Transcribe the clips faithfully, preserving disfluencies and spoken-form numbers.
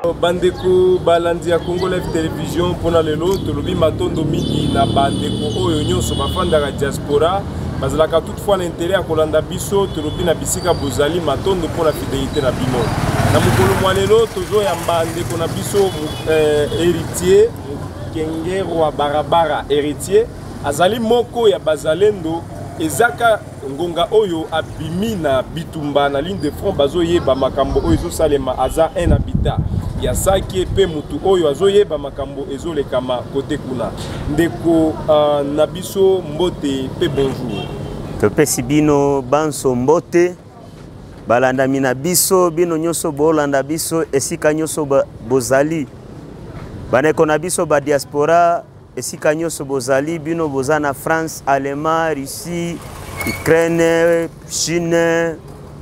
Alors, bandeko balandi ya Congo Live Television pona lelo tolobi matondo mingi na bandeko oyo nyonso bafandaka diaspora bazalaka toutefois l'intérêt à kolanda biso tolobi na bisika bozali matondo pona fidélité na bino na mukolo mwa lelo tozo ya bandeko na biso eh, héritier Kengerwa Barabara héritier azali moko ya bazalendo ezaka ngonga oyo abimi na bitumba na ligne de front bazoyeba makambo oyo ezosalema aza un habitat ya saki pe mutu oyo azoyeba makambo ezolekama kote kuna ndeko uh, na biso mbote pe bonjour topesi bino banso mbote balanda mina biso bino nyonso bolanda biso esika nyonso bozali baneko na biso ba diaspora esika nyonso bozali bino bozana France, Allemagne, Russie, Ukraine, Chine,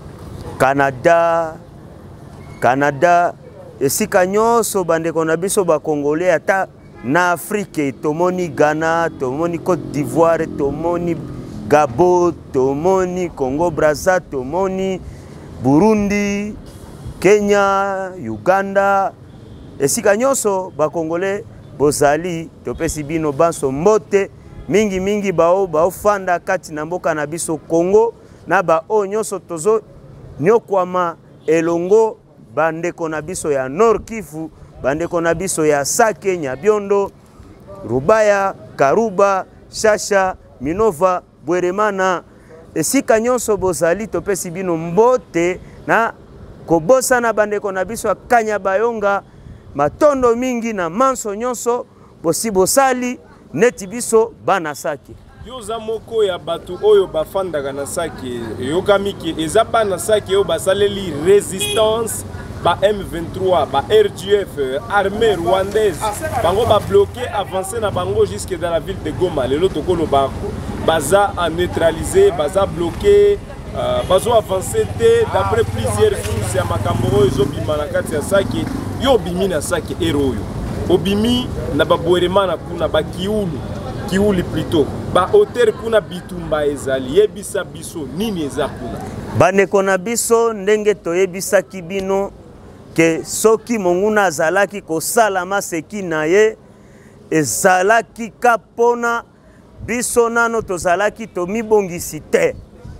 Canada, Canada, esika nyonso bandeko na biso ba Congolais ata na Afrique tomoni Ghana, tomoni Côte d'Ivoire, tomoni Gabon, tomoni Congo Brazza, tomoni Burundi, Kenya, Uganda, esika nyonso ba Congolais bozali topesi bino banso mbote mingi mingi bao bao fanda kati na mboka na biso Congo na ba o nyonso tozo nyokwama elongo bandeko na biso ya Nord Kivu bandeko na biso ya Sake Nyabiondo Rubaya Karuba Shasha Minova Bweremana esika nyonso bozali topesi bino mbote na kobosa na bandeko na biso ya Kanyabayonga matondo mingi na manso nyonso bosi bosali neti biso bana Sake yoza moko ya batu oyo bafandaka na Sake yokamiki eza bana Sake oyo basaleli résistance ba M vingt-trois ba R D F armée rwandaise bango ba bloqué avancer na bango jusque dans la ville de Goma lelo tokolo bako baza a neutraliser baza bloqué uh, bazo avancer d'après plusieurs sources ya makambo oyo zobima na kati ya Sake yo bimi na Sake eroyo obimi na babweremana kuna ba kiulu kiuli plutôt ba hauteur kuna bitumba ezali yebisa biso nini eza kuna bandeko na biso ndenge toyebisa kibino ke soki monguna azalaki kosala maseki na ye ezalaki kapona biso nano tozalaki tomibongisi te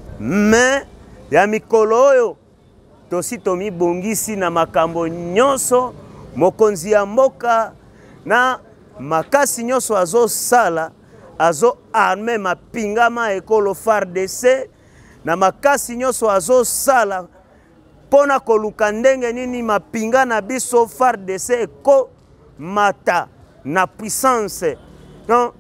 me ya mikolo oyo tosi tomibongisi na makambo nyonso mokonzi ya mboka na makasi nyonso azo sala azo arme mapingama ekolo F A R D C na makasi nyonso azo sala pona koluka ndenge nini mapinga na biso F A R D C eko mata na puissance non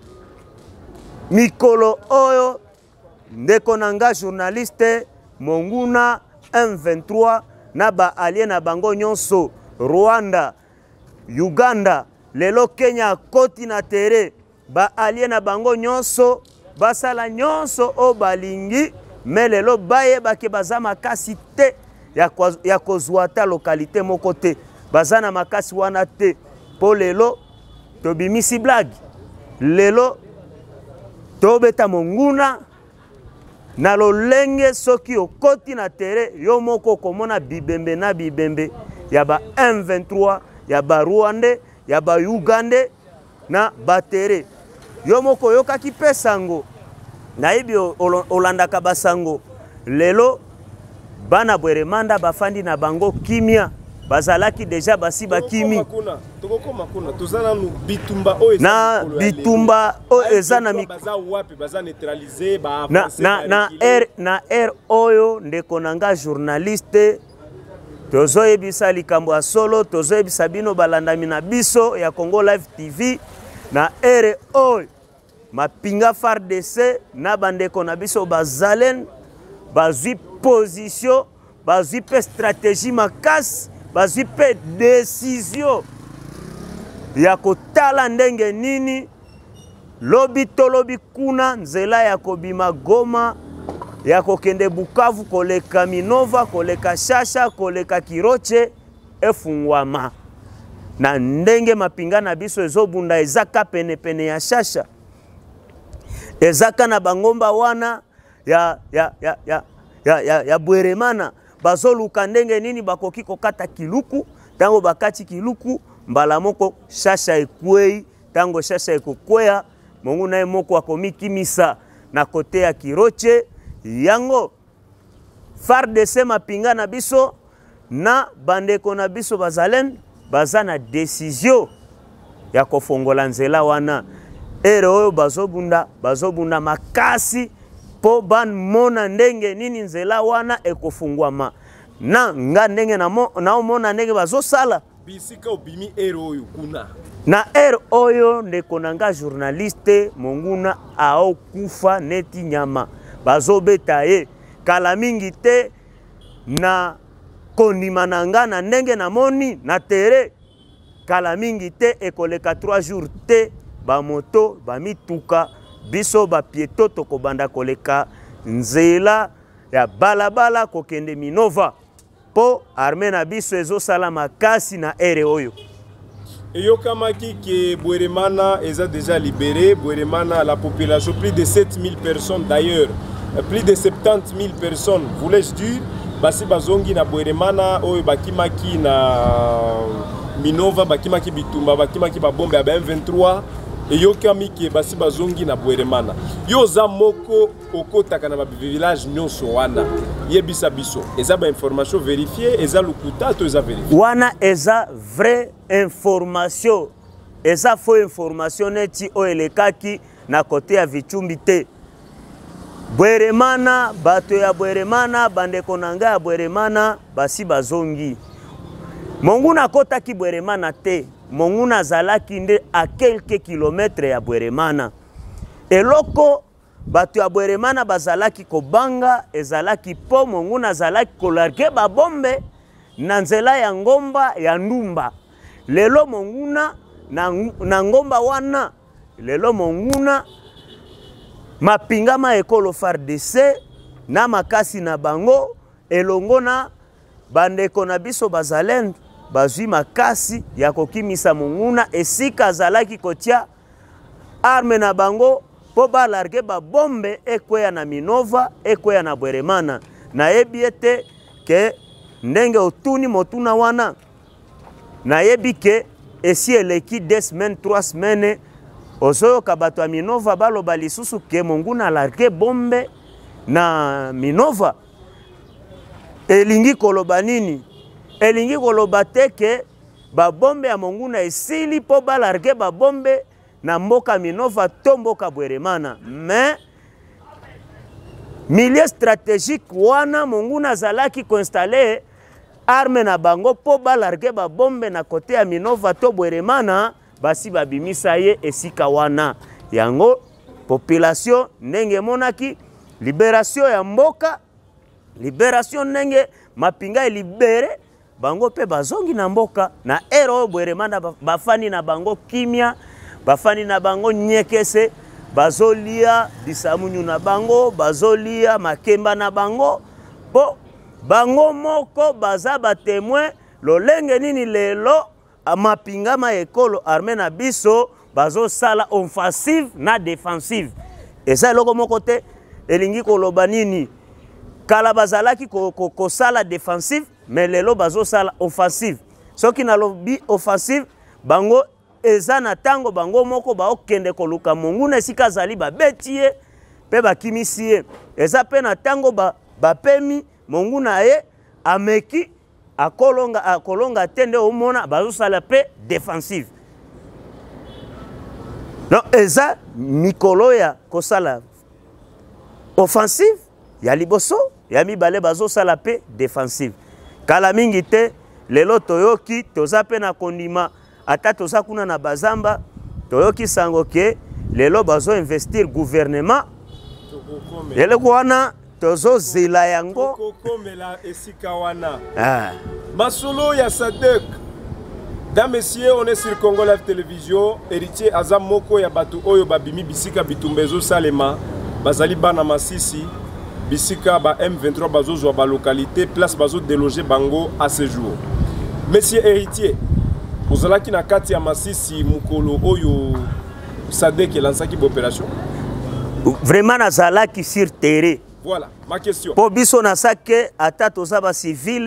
mikolo oyo ndeko nanga journaliste monguna M vingt-trois na ba allié na bango nyonso Rwanda Uganda lelo Kenya koti na tere ba allié na bango nyonso basala nyonso o balingi me lelo baye bake baza makasi te ya, ya kozwata localité moko te baza na makasi wana te po lelo tobimisi blague lelo tobeta monguna na lolenge soki okoti na tere yo moko komona bibembe na bibembe ya ba M vingt-trois ya ba Rwandais ya ba Ugandais na batere yo moko yokaki pesango na ibi olandaka basango lelo bana bweremanda bafandi na bango kimia bazalaki deja basi bakimi tokokoma kuna tozana nu bitumba o na bitumba o eza na baza wapi baza neutraliser ba avancer na na R na R oyo ndeko nanga journaliste tozo yebisa likambo ya solo tozo yebisa bino balandami na biso ya Congo Live T V na R oyo mapinga F A R D C na bandeko na biso bazalen bazwi position bazwi pe stratégie makasi bazwi pe décision ya kotala ndenge nini lobi to lobi kuna nzela ya kobima Goma ya kokende Bukavu koleka Minova koleka Shasha koleka Kiroche efungwama na ndenge mapinga na biso ezobunda ezaka pene pene ya Shasha ezaka na bangomba wana ya ya ya ya ya, ya, ya Bweremana bazoluka ndenge nini bakoki kokata Kiluku tango bakati kiluku mbala moko shasha ekwei tango shasha ekokwea monguna ye moko akomikimisa na kote ya kiroche yango F A R D C mapinga na biso na bandeko na biso bazalen baza na décision ya kofongola nzela wana ere oyo bazobunda bazobunda makasi po ban mona ndenge nini nzela wana ekofungwama na nga ndenge na mo, na mona ndenge bazosala bisika obimi ere oyo kuna na ere oyo ndeko nanga journaliste monguna aokufa neti nyama bazobeta ye kala mingi te na kondima na nga na ndenge na moni na tere kala mingi te ekoleka trois jours te ba moto ba mituka biso ba pieto tokobanda koleka nzela ya balabala kokende Minova po arme na biso ezosala makasi na ere oyo. Eyokamaki que Bweremana est déjà libéré. Bweremana, la population, plus de sept mille personnes d'ailleurs, plus de soixante-dix mille personnes, voulais-je dire, basi bazongi na Bweremana, oyo bakimaki na Minova, bakimaki bitumba, bakimaki babombe ya M vingt-trois, eyokamaki basi bazongi na Bweremana. Yo za moko okotaka na ba village nyonso wana. Yebisa biso. Eza ba information vérifiée, eza lukuta to eza vérifié. Wana eza vraie information. Eza faux information neti o elekaki na kote ya vichumbi te. Bweremana, bato ya Bweremana, bandeko nanga ya Bweremana, basi bazongi. Monguna kotaki Bweremana te. Monguna zalaki nde a quelques kilomètres ya Bweremana. Eloko bato ya Bweremana bazalaki kobanga ezalaki po monguna zalaki kolarge babombe na nzela ya ngomba ya ndumba. Lelo monguna na, na ngomba wana lelo monguna mapingama ekolo F A R D C na makasi na bango elongo na bandeko na biso bazalendo bazwi makasi ya kokimisa monguna esika zalaki kotia arme na bango po balarge babombe ekweya na Minova ekweya na Bweremana na yebi ete ke ndenge otuni motuna wana na yebi ke esi eleki deux semaines trois semaines ozoyoka bato ya Minova baloba lisusu ke monguna alarge bombe na Minova elingi koloba nini elingi koloba te ke babombe ya monguna esili po balarge babombe na mboka Minova to mboka Bweremana mais milieu stratégique wana monguna zalaki koinstaller arme na bango po balarge babombe na kote ya Minova to Bweremana basi babimisa ye esika wana yango population ndenge monaki libération ya mboka libération ndenge mapinga e libéré bango pe bazongi na mboka na ero Bweremana bafani na bango kimia bafani na bango nyekese bazolia bisamunyu na bango bazolia makemba na bango po bango moko baza ba témoin lolenge nini lelo mapingama ekolo arme na biso bazo sala offensive na défensive eza loko moko te elingi koloba nini kala bazalaki ko, ko, ko sala défensive mais lelo bazo sala offensive soki na lobi offensive bango eza na tango bango moko ba okende koluka monguna esika zali ba betie pe bakimisi ye eza pe na tango ba bapemi monguna ye ameki akolonga akolonga tende omona bazo sala pe défensive non eza mikolo ya kosala offensive ya liboso ya mibale bazo sala pe défensive kala mingi te lelo toyoki toza pe na kondima ata toza kuna na bazamba toyoki sango ke lelo bazo investir gouvernement lelo wana tozo zela yango kokomela esika wana ah masolo ya Sadek. Mesdames, messieurs, on est sur Congo Live Télévision. Héritier Azam Moko ya batu oyo babimi bisika bitumbezo salema bazali bana masisi bisika ba M vingt-trois bazo zo ba localité place bazo déloger bango à ce jour. Monsieur Héritier, ozalaki na kati ya masisi mukolo oyo Sadek lansaki opération. Vraiment nazalaki sur terrain. Voilà ma question. Po biso na sake ata toza ba civile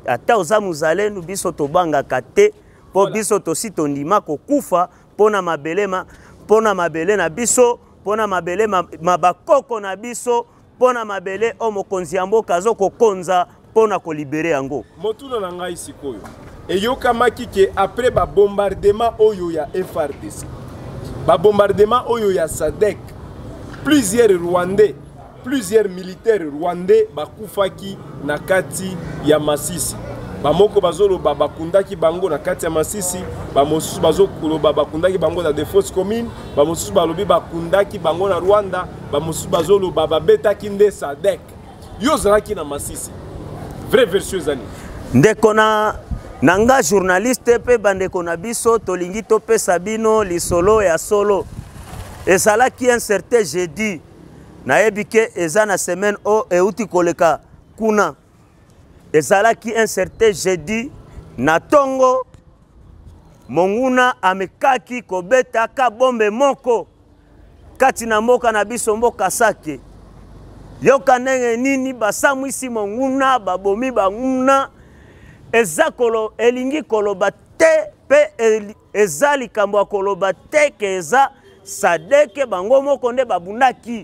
ata oza muzalendo biso tobangaka te po biso tosi tondima kokufa pona mabele ma pona mabele na biso pona mabele mabakoko na biso pona mabele o mokonzi ya mboka azo kokonza pona kolibere yango. Motuna na ngai sikoyo eyokamaki ke après ba bombardement oyo ya F R D C ba bombardement oyo ya SADC plusieurs Rwandais plusieurs militaires rwandais bakufaki na kati ya Masisi. Bamoko bazoloba bakundaki bango na kati ya Masisi, bamosusu bazoloba bakundaki bango na défense commune, bamosusu balobi bakundaki bango na Rwanda, bamosusu bazoloba babetaki nde S A D C. Yo zalaki na Masisi. Vraie version zani. Ndeko na nanga journaliste pe bandeko na biso tolingi tope sabino lisolo ya solo. Ezalaki un certain jeudi na ebike eza na semaine o euti koleka kuna. Ezalaki un certain jeudi na tongo monguna amekaki kobeta ka bombe moko kati na mboka na biso mboka Sake. Yoka nenge nini basamwisi monguna babomi banguna ezakolo elingi koloba te pe ezali kambo koloba te ke eza sadeke bango moko nde babundaki.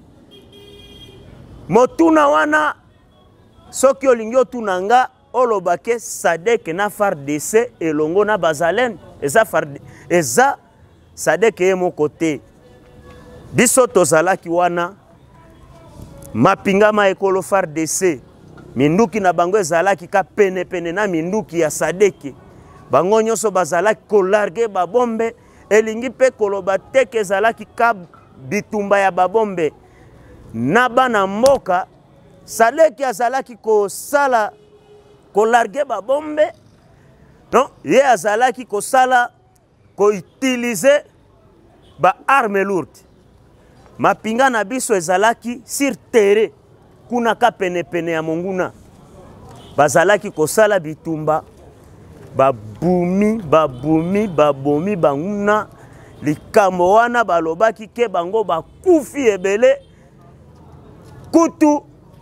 Motuna wana soki olingi otunanga olobake sadeke na F A R D C elongo na bazalene eza eza sadeke ye moko te. Biso tozalaki wana mapingama ekolo F A R D C minduki na bango ezalaki ka pene pene na minduki ya sadeke bango nyonso bazalaki kolarge babombe elingi pe koloba teke ezalaki ka bitumba ya babombe na bana mboka. Sadeke azalaki kosala kolarge babombe non ye azalaki kosala ko utiliser ba arme lourde. Mapinga na biso ezalaki sur terrain kuna ka pene pene ya monguna bazalaki kosala bitumba babumi babumi babomi banguna likambo wana balobaki ke bango bakufi ebele kutu.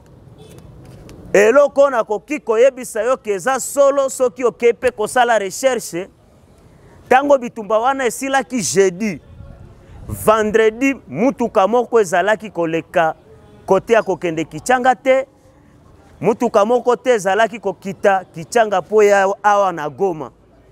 Eloko na koki koyebisa yo keza solo soki okepe kosala recherche tango bitumba wana esilaki jeudi. Vendredi mutuka moko ezalaki koleka kote ya kokende Kichanga te, mutuka moko te ezalaki kokita Kichanga po ya awa na Goma.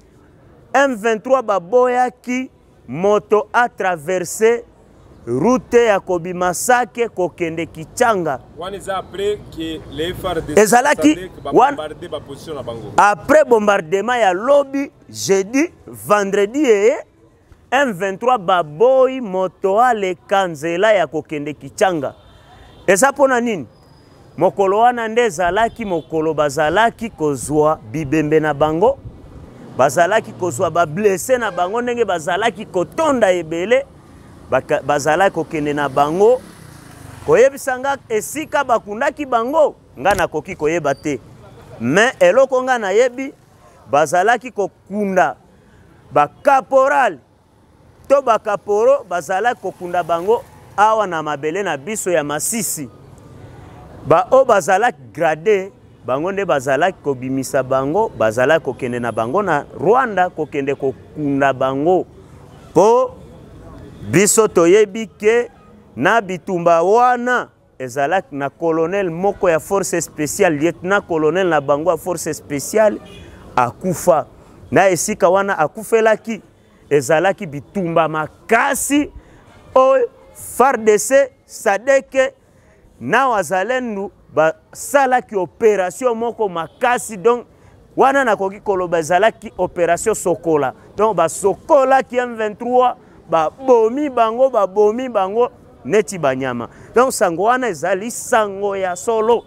M vingt-trois baboyaki moto a traversé route ya kobima Sake kokende Kichanga. Wana eza après que les F A R D ezalaki bombardé ba position na bango. Après bombardement ya lobby jeudi vendredi e M vingt-trois baboyi moto ale kanzela ya kokende Kichanga. Eza pona nini? Mokolo wana nde zalaki mokolo bazalaki kozwa bibembe na bango, bazalaki kozwa ba blessé na bango ndenge bazalaki kotonda ebele. Bazalaki kokende na bango koyebisanga esika bakundaki bango nga na koki koyeba te. Mais eloko nga na yebi bazalaki kokunda ba caporal to ba kaporo bazalaki kokunda bango awa na mabele na biso ya Masisi. Ba o bazalaki grade bango nde bazalaki kobimisa bango bazalaki kokende na bango na Rwanda kokende kokunda bango po biso toyebi ke na bitumba wana ezalaki na colonel moko ya force spéciale lieutenant colonel na bango ya force spéciale akufa na esika wana akufelaki ezalaki bitumba makasi o F A R D C sadeke na wazalendo basalaki opération moko makasi. Donc wana nakoki koloba ezalaki opération Sokola. Donc ba Sokola ki M vingt-trois ba bomi bango ba bomi bango neti banyama. Donc sango wana ezali sango ya solo.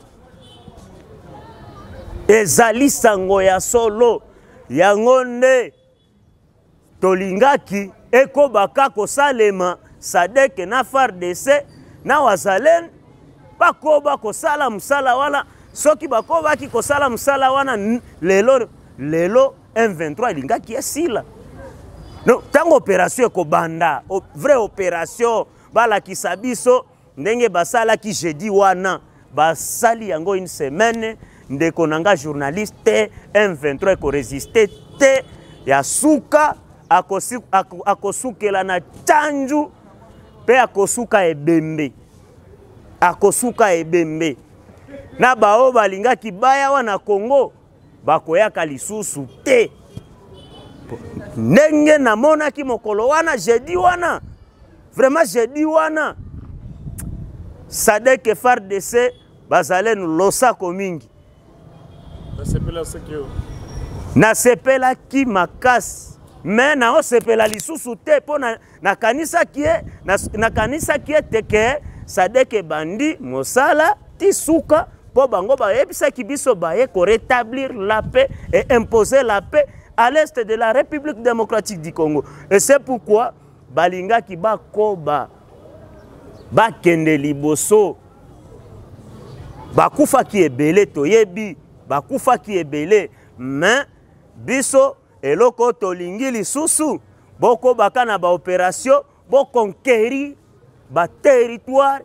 Ezali sango ya solo. Yango nde tolingaki eko baka kosalema sadeke na F A R D C na wazalendo bakoba kosala musala wana soki bakoba ki kosala musala wana lelo lelo M vingt-trois lingaki esila. Non, tango opération ko banda, vraie opération bala kisabiso ndenge basala ki jeudi wana basali yango une semaine ndeko nanga journaliste M vingt-trois ko résister te ya suka akosukela na chanju pe akosuka ebembe akosuka ebembe na bao balinga kibaya wana Congo bakoyaka lisusu te ndenge namona ki mokolo wana jeudi wana vraiment jeudi wana Sadek F A R D C bazalenu losako mingi na sepela ki makasi mais na osepela lisusu te po na, na kanisa kie na, na kanisa kie teke Sadek bandi mosala ti suka po bango ba yebisa ki biso baye ko rétablir la paix et imposer la paix à l'est de la République démocratique du Congo. Et c'est pourquoi balinga ki ba koba ba kende liboso bakufa ki ebele toyebi bakufa ki ebele mais biso eloko tolingi lisusu boko baka na ba opération bo conquérir ba territoire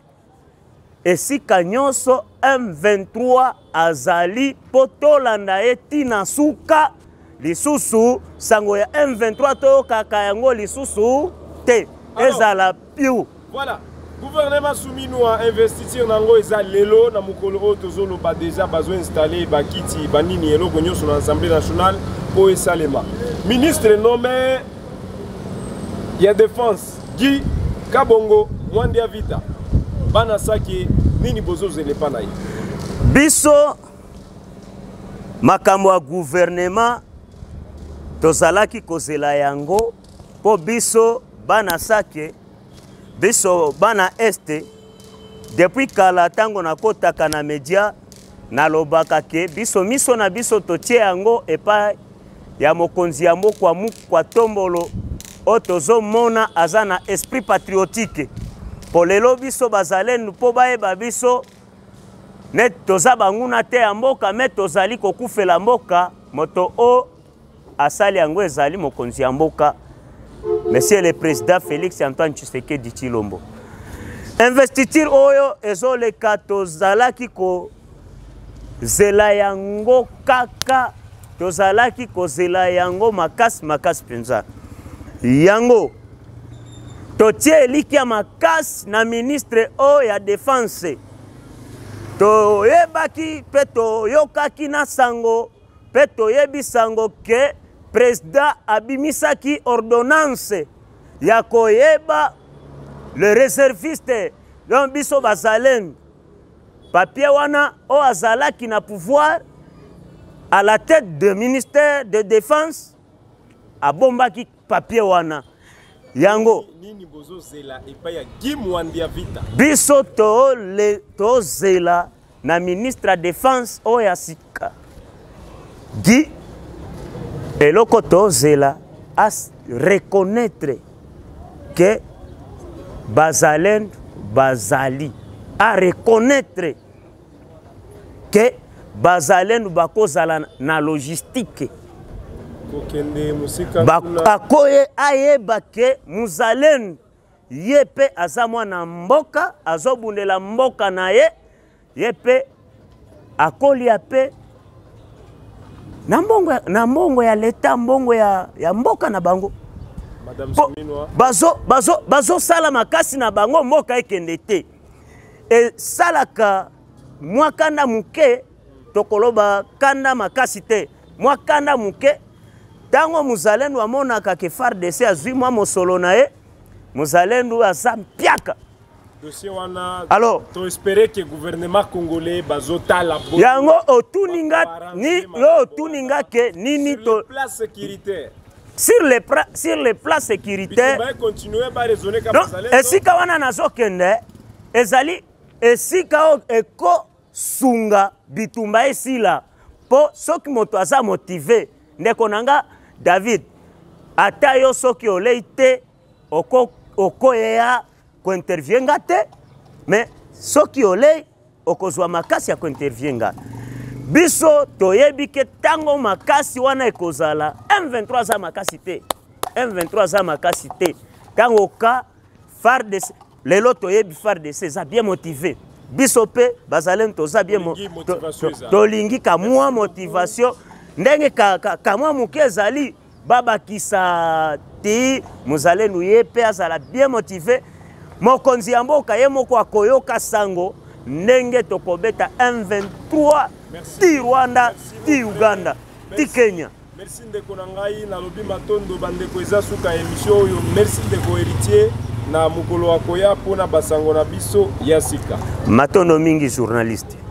esika nyonso M vingt-trois azali potolanda etina suka lisusu sango ya M vingt-trois to kaka yango lisusu te ezala piu. Voilà. Gouvernement soumis nous à investir dans les lelo na mukolo otozolo ba déjà besoin installer ba kiti banini elo gonyo sur l'Assemblée nationale pour Salema. Ministre nommé ya défense Guy Kabongo Mwandia Vita. Bana saki nini bozo zele pana yi. Biso makambo ya gouvernement tozalaki kozela yango po biso bana saki biso bana este depuis kala tango na kotaka na media na lobaka ke biso miso na biso totie yango epa ya mokonzi ya mokwa mukwa tombolo otozo mona azana esprit patriotique po lelo biso bazalenu po bayeba biso ne toza banguna te ya mboka me tozali kokufela mboka moto o asali yango ezali mokonzi ya mboka Monsieur le Président Félix Antoine Tshisekedi Tshilombo. Investiture oyo ezole katozalaki ko zela yango kaka tozalaki ko zela yango makasi makasi penza. Yango totie eliki ya makasi na ministre o ya défense. To yebaki peto yokaki na sango peto yebi sango ke président abimisaki ordonnance ya koyeba le réserviste donc biso bazalen papier wana o azalaki na pouvoir à la tête du ministère de défense abombaki papier wana yango nini bozo zela epa ya Guy Mwandia Vita biso to le to zela na ministre de défense o ya sika Guy et le zela à reconnaître que Bazalen Bazali, à reconnaître que Bazalen bakozala na logistique. Bakoye ayeba ke muzalen yepe azamwa na mboka azobundela mboka na ye yepe akoli ape na mbongo na mbongo ya leta mbongo ya ya mboka na bango Madame Sominwa bazo bazo bazo sala makasi na bango mboka ekende te e salaka mwakanda muke tokoloba kanda makasi te mwakanda muke tango muzalendo amona ka ke F A R D C azwi mwa mosolo na ye muzalendo azampiaka dossier wana alors to espérer que gouvernement congolais bazota la bonne yango otuninga ni yo otuninga ke nini to place sécuritaire sur les sur les plans sécuritaires va continuer à raisonner comme ça esika wana nazokende ezali esika eko sunga bitumba esila po soki moto aza motivé ndeko nanga David ata yo soki oleite oko okoya ko intervienga te mais soki olei okozwa makasi ya ko intervienga biso toyebi ke tango makasi wana ekozala M vingt-trois za makasi te M vingt-trois za makasi te tango ka F A R D C lelo toyebi F A R D C za bien motivé biso pe bazalendo toza bien tolingi ka mwa motivation ndenge ka ka mwa muke ezali babakisa ti muzalendo ye pe azala bien motivé mokonzi ya mboka ye moko akoyoka sango ndenge tokobeta M vingt-trois ti Rwanda ti Uganda ti Kenya. Merci ndeko na ngai na lobi matondo bandeko eza suka émission oyo. Merci ndeko héritier na mukolo akoya pona basango na biso ya sika. Matondo mingi journaliste.